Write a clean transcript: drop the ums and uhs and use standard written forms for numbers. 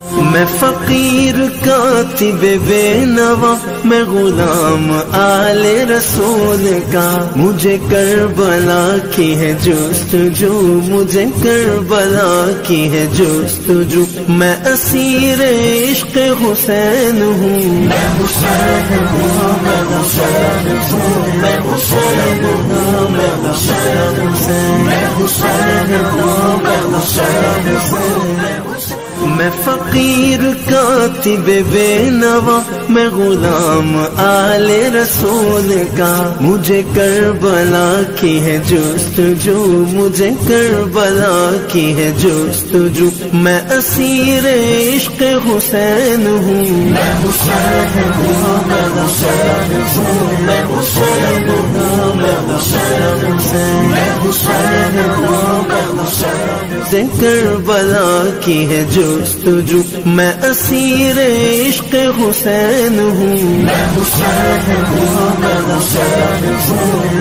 میں فقیر کاتب بے نوا، میں غلام آل رسول کا، مجھے کربلا کی ہے جستجو، مجھے کربلا کی ہے جستجو، میں اسیر عشق حسین ہوں، میں حسین ہوں، میں حسین ہوں، میں حسین ہوں، میں حسین ہوں، میں حسین ہوں، میں حسین ہوں، میں فقیر کاتب بے نوا، میں غلام آل رسول کا، مجھے کربلا کی ہے جستجو، مجھے کربلا کی ہے جستجو، میں اسیر عشق حسین ہوں، میں حسین ہوں، میں حسین ہوں، میں حسین ہوں، میں حسین ہوں، میں حسین ہوں، میں حسین، کربلا کی ہے جستجو، میں اسیر عشق حسین ہوں، میں حسین ہوں، میں حسین ہوں،